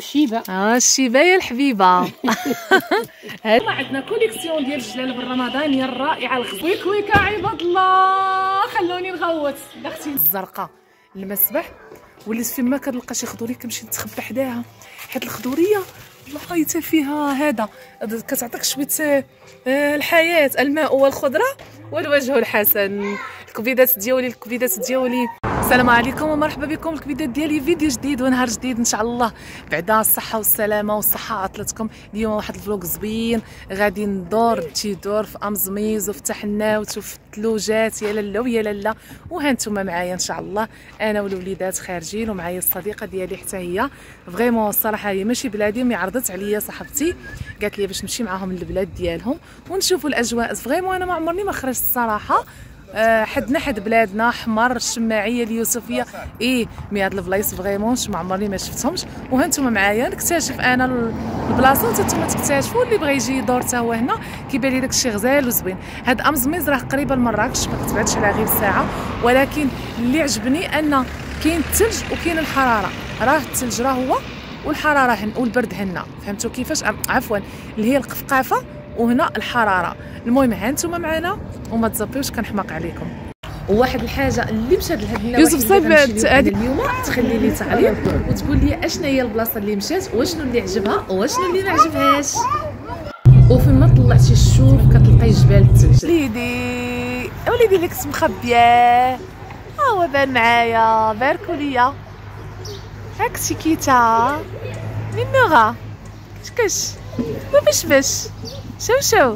الشيبه. الشيبه يا الحبيبه. هلا عندنا كوليكسيون ديال الجلالب الرمضانيه الرائعه الخزويك ويكا عباد الله. خلوني نغوت اختي الزرقاء المسبح وليت فين ما كنلقى شي خضوريه كنمشي نتخبى حداها، حيت الخضوريه والله حتى فيها هذا كتعطيك شويه الحياه، الماء والخضره والوجه الحسن. الكبيدات ديالي. السلام عليكم ومرحبا بكم. الكبيدات ديالي فيديو جديد ونهار جديد ان شاء الله بعد الصحه والسلامه والصحه عطلتكم. اليوم واحد الفلوق زوين، غادي ندور تيدور في امزميز وفي تحناوت وفي الثلوجات يا لالا ويا لالا. وهانتوما معايا ان شاء الله انا والوليدات خارجين، ومعايا الصديقه ديالي حتى هي فريمون الصراحه هي ماشي بلادي، مي عرضت عليا صاحبتي قالت لي باش نمشي معاهم للبلاد ديالهم ونشوفوا الاجواء. فريمون انا ما عمرني ما خرجت الصراحه، حدنا حد بلادنا حمر الشماعيه اليوسفيه مي هاد البلايص فريمون ما عمرني ما شفتهمش. وهانتوما معايا نكتشف انا البلاصه وانتم تكتشفوا. اللي بغى يجي يدور حتى هو هنا كيبان لي داكشي غزال وزوين. هاد امزميز راه قريبه لمراكش، ما كتبعدش على غير ساعه، ولكن اللي عجبني ان كاين الثلج وكاين الحراره. راه الثلج راه هو والحراره والبرد هنا، فهمتوا كيفاش؟ عفوا اللي هي القفقافه وهنا الحراره. المهم هانتوما معنا وما تزبيوش كنحماق عليكم. وواحد الحاجه اللي مشات لهاد النواحي يوسف صايب اليوم تخلي لي تعليق وتقول لي اشنا هي البلاصه اللي مشات واشنو اللي عجبها واشنو اللي ما عجبهاش. وفين ما طلعتي الشوف كتلقاي جبال الثلج. وليدي لك مخبيه هو بان معايا باركوا ليا هاك سكيتا من نغا كش باش شو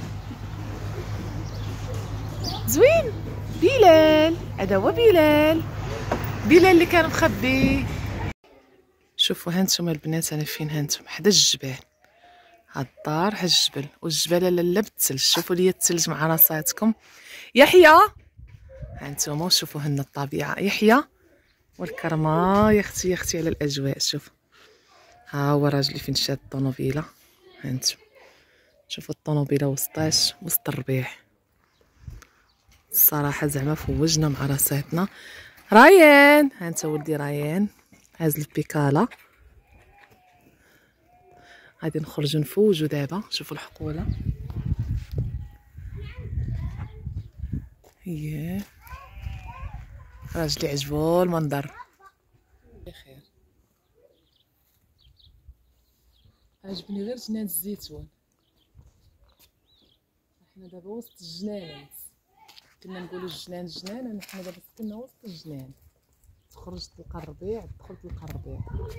زوين. بلال هذا هو بلال اللي كان مخبي. شوفوا هانتوما البنات انا فين، هانتوما حدا الجبال، هاد الدار حدا الجبل والجبال لالا بالثلج. شوفوا لي الثلج مع راساتكم. يحيى هانتوما شوفوا هنا الطبيعه، يحيى والكرمه يا اختي على الاجواء. شوفوا ها هو راجلي فين شاد الطونوبيله، هانتوما شوفوا الطونوبيله وسط الربيع. الصراحه زعما فوجنا مع راساتنا. ريان هانتا ولدي ريان هاز البيكالا. غادي نخرجوا نفوجوا دابا. شوفوا الحقوله هي راجلي عجبو المنظر. بخير عجبني غير جنان الزيتون. احنا دابا وسط الجنانات، كنا نقولوا الجنان نحن دابا كنا وسط الجنان. تخرج تلقى الربيع، تدخل تلقى الربيع.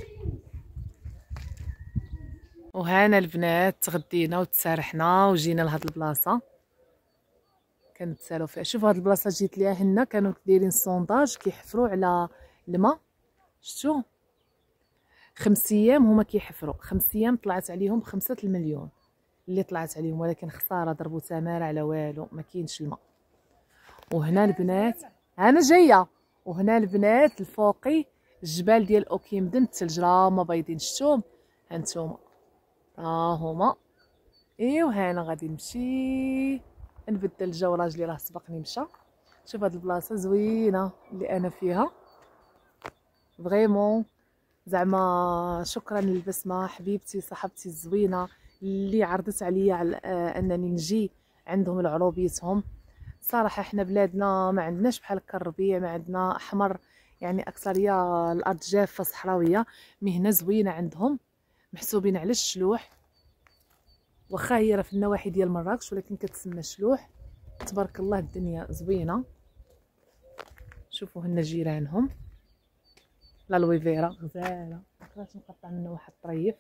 وهانا البنات تغدينا وتسارحنا وجينا لهاد البلاصه كنتسالوا فيها. شوفوا هاد البلاصه جيت ليها هنا كانوا دايرين سونداج كيحفروا على الماء. شفتوا 5 ايام هما كيحفروا، 5 ايام طلعت عليهم 5 المليون اللي طلعت عليهم، ولكن خساره ضربوا تماره على والو، ما كاينش الماء. وهنا البنات انا جايه، وهنا البنات الفوقي الجبال ديال اوكيمدن الثلج راه هما بايضين. شفتوهم هانتوما هما. وهنا غادي نمشي نبدل الجو، راجلي راه سبقني مشى. شوف هاد البلاصه زوينه اللي انا فيها فريمون. زعما شكرا للبسمه حبيبتي صاحبتي الزوينه اللي عرضت عليا على انني نجي عندهم العروبيتهم. صراحه احنا بلادنا ما عندناش بحال هكا الربيع، ما عندنا احمر، يعني اكثريه الارض جافه صحراويه. مي هنا زوينه عندهم، محسوبين على الشلوح، واخا هي راه في النواحي ديال مراكش ولكن كتسمى شلوح. تبارك الله الدنيا زوينه. شوفوا هنا جيرانهم لا لويفيرا غزاله، بقيت نقطع منها واحد الطريف.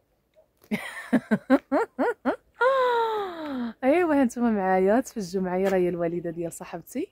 ايوا هانتوما معايا تفجوا معايا، راهي الوالده ديال صاحبتي.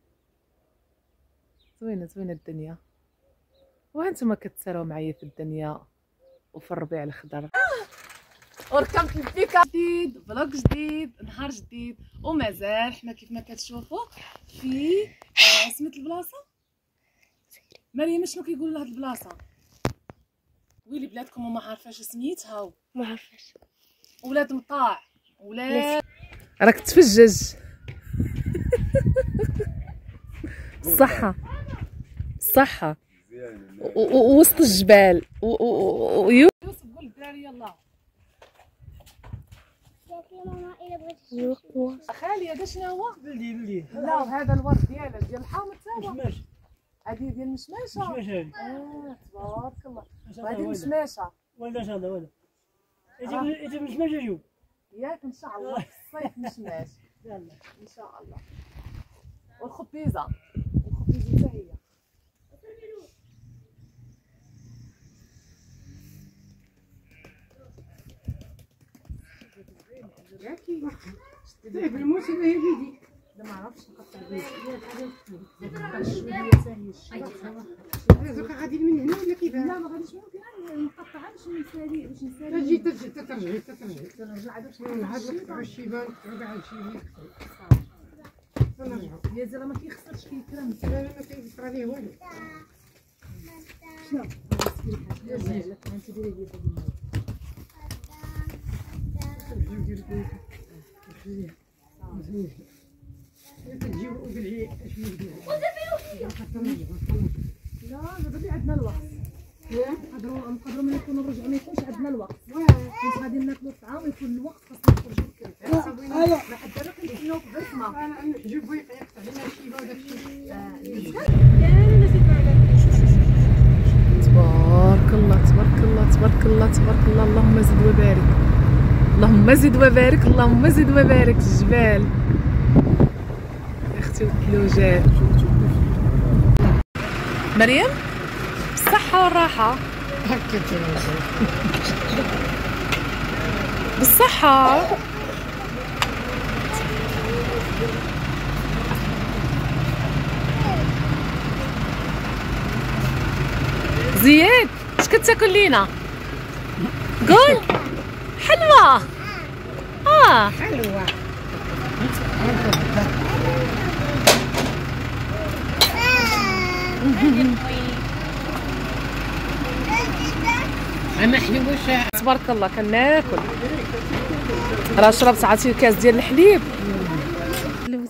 زوينه الدنيا، وهانتوما كتسراو معايا في الدنيا وفي الربيع الخضر. وركبت البيكا جديد، فلوق جديد، نهار جديد، ومازال حنا كيف ما كتشوفوا في سميت البلاصه مريم. شنو كيقولوا لهاد البلاصه؟ ويلي بلادكم وما عارفاش سميتها. ما عرفاش. ولاد مطاع ولاد راك تفجج. الصحه وسط الجبال يوسف قول للدراري يلاه. خالي هذا شنو هو؟ بلدي لا هذا الورد ديالك ديال الحامض تا هو. مشماش. هذه ديال المشماشه. مشماش تبارك الله. وهذه المشماشه. ولا ان شاء الله ولا. اجي مشماش اليوم. ياك ان شاء الله في الصيف مشماش. يلا ان شاء الله. والخبيزه حتى هي. ياكي طيب الموسم هي بيدي. لا ما عرفتش نقطع بيدي. نقطع شويه حتى هي الشيء. زوكا غادي من هنا ولا كيفاش؟ لا ما غاديش ممكن نقطعها باش نسالي تجي ترجعي ترجع باش نهار نقطعوا الشيبان ترجع على الشيبان نرجعوا. يا زلمه ما كيخسرش كيكرم. لا لا ما كيصرى ليه والو. شنو؟ يا زلمه انت ديري لي تجي وقلعي اش ندير. لا غادي عندنا الوقت. نقدروا ما نكونوا نرجعوا ما يكونش عندنا الوقت. كنت غادي ناكلوا الطعام ويكون الوقت خاصنا نخرجوا بكري. ما حد دابا كنستناو في البسمه. انا نجيب بويق يقطع لنا الشيبه وداك الشيء. تبارك الله تبارك الله تبارك الله تبارك الله. اللهم زد وبارك اللهم زد وبارك اللهم زد وبارك. الجبال يا اختي والثلوجات. مريم بالصحة والراحة. بالصحة. زياد اش كتاكل لينا؟ قول. حلوة. حلوة. انا حلوة تبارك الله كناكل. راه شربت عطيه كاس ديال الحليب. اللوز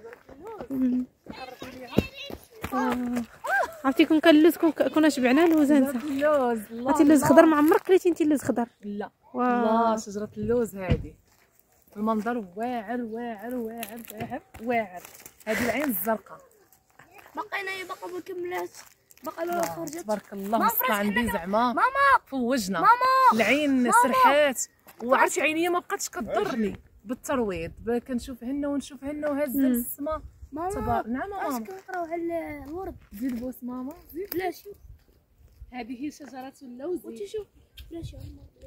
عرفتي كون اللوز كنا شبعنا لوز. انت اللوز عرفتي اللوز خضر ما عمرك كليتي انت اللوز خضر؟ لا الله شجرة اللوز هذه المنظر واعر واعر واعر واعر واعر. هذه العين الزرقاء باقا ما كملاتش باقا لا خرجت. تبارك الله مصطفى عندي زعما ماما فوجنا. ماما العين سرحات وعرفتي عينيا ما بقاتش كضرني بالترويض. كنشوف هنا ونشوف هنا وهازه للسما. ماما نعم ماما. كنقراو على الورد. زيد بوس ماما زيد. لا شوف هذه هي شجرة اللوز. شوف لا شوف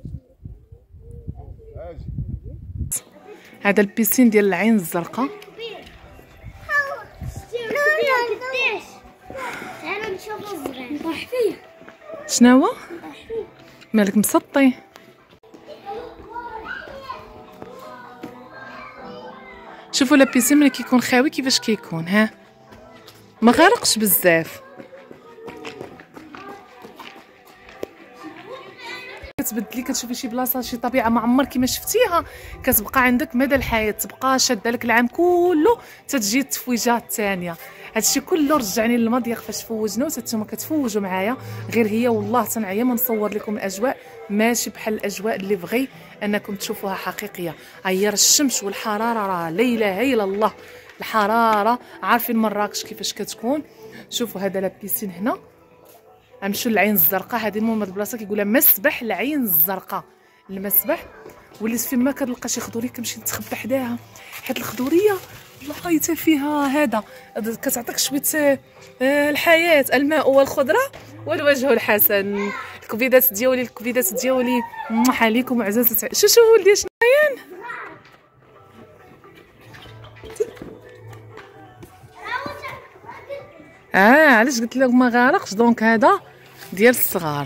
هذا البيسين ديال العين الزرقاء. انا نشوف الصغير نطيح فيه. شنو هو؟ مالك مسطي؟ شوفوا البيسين ملي كيكون خاوي كيفاش كيكون. ها ما غارقش بزاف. كتبدلي كتشوفي شي بلاصه شي طبيعه ما عمرك ما شفتيها كتبقى عندك مدى الحياه. تبقى شاده لك العام كله تتجي التفويجات الثانيه. هادشي كله رجعني للماضي فاش فوجنا وانتوما كتفوجوا معايا. غير هي والله تنعيا ما نصور لكم الاجواء ماشي بحال الاجواء اللي بغي انكم تشوفوها حقيقيه. هي الشمس والحراره راه لا اله الا الله. الحراره عارفين مراكش كيفاش كتكون. شوفوا هذا لابيسين هنا. غنمشيو للعين الزرقاء. هذه المهم هاد البلاصه كيقولها مسبح العين الزرقاء. المسبح وليت فين ما كنلقى شي خضوريه كنمشي نتخبى حداها. حيت الخضوريه والله حتى فيها هذا كتعطيك شويه الحياه. الماء والخضره والوجه الحسن. الكبيدات ديالي عليكم عزازة. شوفوا ولدي شنو كاين. علاش قلت لك ما غارقش. دونك هذا ديال الصغار.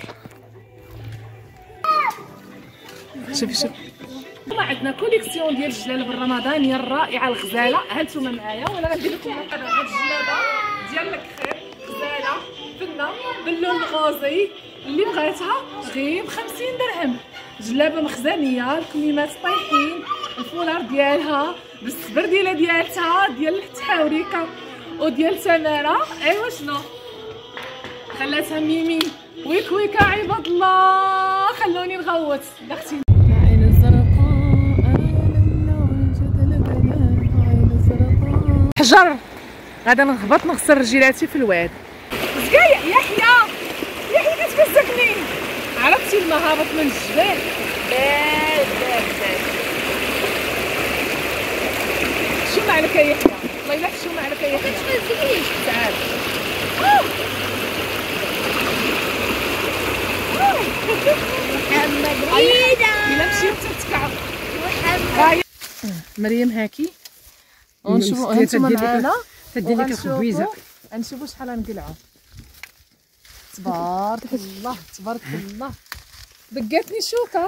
شوفي عندنا كوليكسيون ديال الجلالب الرمضانيه الرائعه الغزاله. ها انتم معايا وانا غندير لكم هاد الجلابه ديال الكخير غزاله فنه باللون الغوزي. اللي بغيتها غير ب50 درهم. جلابه مخزنيه الكميمات طايحين الفولار ديالها بالسبرديله ديالتها ديال التحاوريكه وديال تماره. ايوا شنو خلاتها ميمي. ويك ويك عباد الله، خلوني نغوت اختي. عين الزرقاء جد البنات عين الزرقاء. حجر غادا نهبط نغسل رجيلاتي في الواد. زكايا يحيى كتفزكني. عرفتي الماء هابط من الجبال بارد بارد بارد. شو معنك يا يحيى؟ الله يلح شو معنك يا يحيى؟ كتفزكنيش. تعال محمد ريدة إلا مشيت تتكعب. محمد مريم هاكي ونشوفوا هانتوما معانا تدي لك الخبيزه. نشوفوا شحال غنقلعوا. تبارك الله تبارك الله. دقاتني شوكه.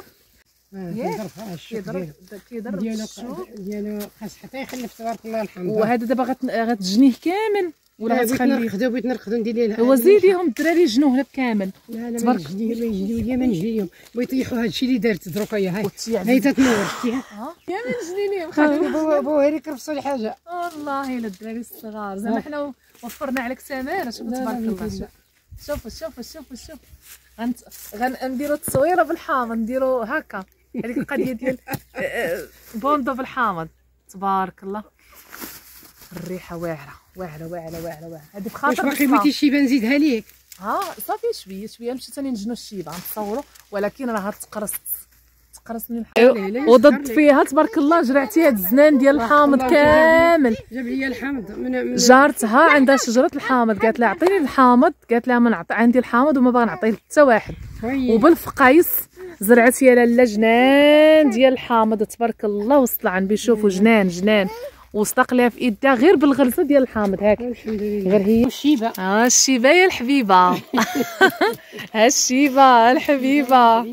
كيضرب الشوك ديالو خاص حتى يخلف تبارك الله الحمد. وهذا دابا غتجنيه كامل ولا بغيت غتخليه؟ نرقدو بغيت نرقدو ندير ليه. هو زيديهم الدراري يجنوه لك كامل. لا لا تبارك ما يجيو ليا ما نجي ليهم. بغيت يطيحوا هادشي اللي دارت دروكا هاي وتيعمل. هاي تتنور شتيها. يا من جنيني خاطري بوهري كرفصوا لي حاجه. والله الا الدراري الصغار زعما حنا وفرنا عليك ثمانه. شوفوا تبارك الله. شوفوا غنديروا تصويره بالحامض نديروا هكا هذيك القضيه ديال بوندو بالحامض. تبارك الله الريحه واعره هذه واش بخاطر باقي بغيتي الشيبه نزيدها ليك؟ صافي شويه مشيت ثاني نجنو الشيبه غنتصوروا ولكن راها تقرص من وضد فيها تبارك الله جرعتي هاد الزنان ديال الحامض كامل. جاب لي الحامض من جارتها عندها شجره الحامض قالت لها عطيني الحامض. قالت لها ما نعطي عندي الحامض وما باغا نعطيه حتى واحد. وبالفقايص زرعت يا لاله جنان ديال الحامض تبارك الله. وصل عند بيشوفوا جنان وصدق ليها في ايدها غير بالغرزه ديال الحامض هاك. الحمد لله. غير هي الشيبه. الشيبه يا الحبيبه. الشيبه الحبيبه.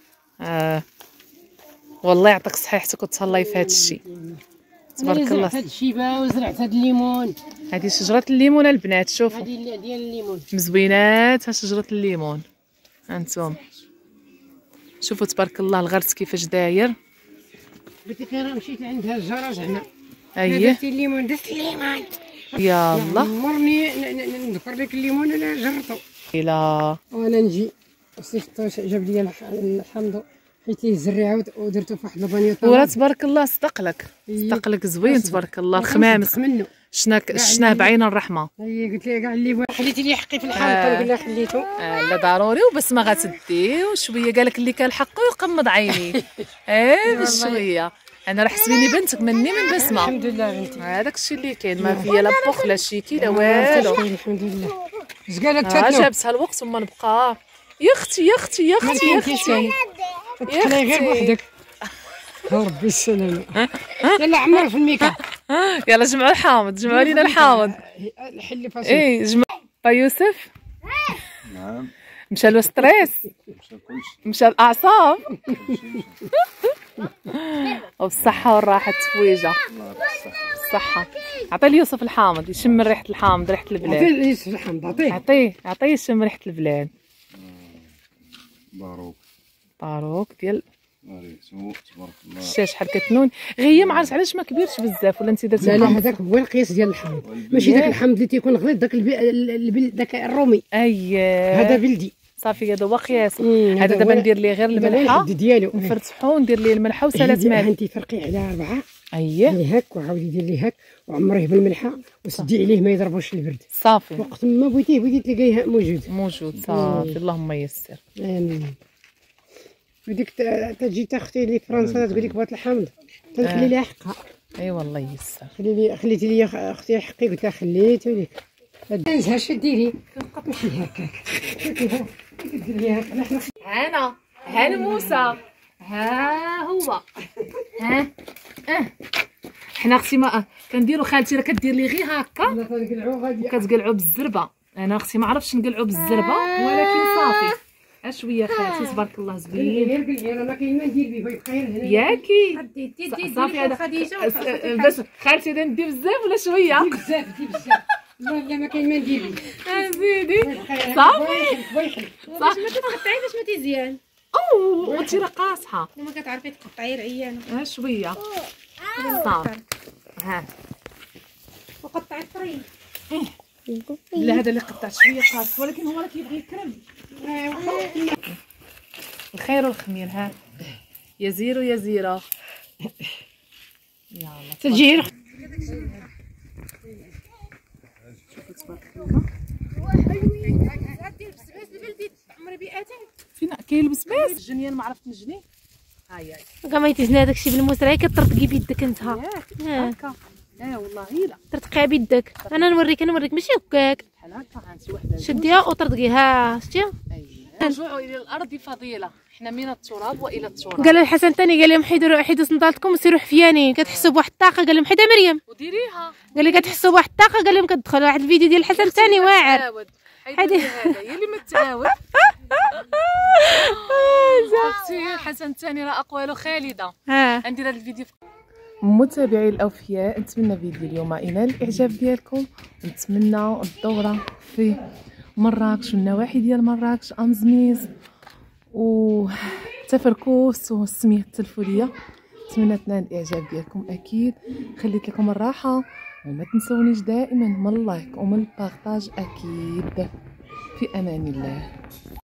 والله يعطيك صحيحتك وتهلاي في هذا الشيء تبارك الله. زرعت هاد الشيبه وزرعت هاد الليمون. هذه شجره الليمون البنات. شوفوا هادي ديال الليمون مزوينات شجره الليمون. هانتوما شوفوا تبارك الله الغرس كيفاش داير. قلت لك انا مشيت عندها الجاره زعما. اييه درتي الليمون درت الليمون. يلا عمرني نذكر لك الليمون انا جربته. الى وانا نجي صيفطو جاب لي الحمض حيت ليه الزريعه ودرتو في واحد البانيوطه. ولا تبارك الله صدق لك زوين تبارك الله. الخمامس منه شناه بعين الرحمه. هي قلت لها كاع اللي خليتي لي حقي في الحامض. نقول لها خليته. لا ضروري وبس ما غتدي وشويه قالك اللي كان حقه يقمض عيني. بشويه انا راه حسبيني بنتك مني من بسمه. الحمد لله بنتي. هذاك الشيء اللي كاين ما فيا لا بوخ لا شيكي لا والو. الحمد لله. اش قالك تاتو؟ جابتها الوقت وما نبقى. يا اختي تخلي غير بوحدك. ربي السلامه. يلا عمر في الميكا. يلا جمعوا الحامض جمعوا لينا الحامض. الحل فاصل. جمع با يوسف. نعم. مشى له ستريس. مشى الاعصاب. وبالصحة والراحة التفويجة. بالصحة. عطي ليوسف الحامض يشم ريحة الحامض ريحة البلاد. عطيه ليوسف الحامض عطيه يشم ريحة البلاد. باروك ديال تبارك الله. شتي شحال كتنون. غير ما عرفتش علاش ما كبيرش بزاف ولا انت درتي لا هذاك هو القياس ديال الحامض ماشي داك الحامض اللي تيكون غليظ داك الرومي. هذا بلدي صافي هذا هو قياس. هذا دابا ندير ليه غير الملحه ديالو نفرتحو وندير ليه الملحه وسالات ماء. انت فرقيه على 4 اييه هاك وعاودي دير ليه هاك وعمريه بالملحه وسدي عليه ما يضربوش البرد. صافي وقت ما بغيتي تلقايه موجود. صافي اللهم يسر. امين. وديك تجي تاختي لي فرنسا تقول لك بغات الحامض تخلي ليها حقها. اي والله يسر. خليتي لي اختي حقي قلت لها خليته لك. انزها اش ديري كنبقى تمشي هكاك كديري هكا. هانا موسى ها هو حنا اختي ما كنديروا خالتي راه كدير لي غير هكا كتقلعوا بالزربه. انا اختي ما عرفتش نقلعوا بالزربه ولكن صافي شويه خالتي تبارك الله زوين. انا ما كاين ما ندير به يبقى غير هنا ياكي صافي هذا بس خالتي هذا ندير بزاف ولا شويه؟ بزاف لا ما كاين ما ندير به. زيدي صافي صافي ما تقطعي باش ما تيزيان. وانتي راه قاصحه وما كتعرفي تقطعي العيانه. شويه صافي. ها وقطعي الطريق. لا هذا اللي قطعت شويه قاص، ولكن هو راه كيبغي يكرم. الخير والخمير. ها يا زيرو يا زيرو. يلا تجي فين كاين البسباس الجنيان ما عرفت نجني. هاي كاع ما يتزنا داكشي بالمسرع كترطقي بيدك انت. هكا. والله لا ترتقيها بيدك. انا نوريك ماشي هكاك. بحال هكا. هانتي وحده شديها وطرطقيها. شتيها نرجعوا الى الارض فضيله، حنا من التراب والى التراب. قال الحسن ثاني قال لهم حيدوا صندالتكم وسيروا حفياني كتحسوا بواحد الطاقه. قال لهم حيدها مريم وديريها. قال لي كتحسوا بواحد الطاقه. قال لهم كتدخل واحد الفيديو ديال الحسن ثاني واعر. هذا هي اللي ما تعاود. اختي حسن ثاني راه اقواله خالده. عندي هذا الفيديو. متابعي الاوفياء، نتمنى فيديو اليوم ينال الاعجاب ديالكم، ونتمنى الدوره في مراكش والنواحي ديال مراكش امزميز وتفركوس والسميه التلفوليه. نتمنى تنال الاعجاب ديالكم اكيد. خليت لكم الراحه، وما تنسونيش دائما من اللايك ومن البارطاج اكيد. في امان الله.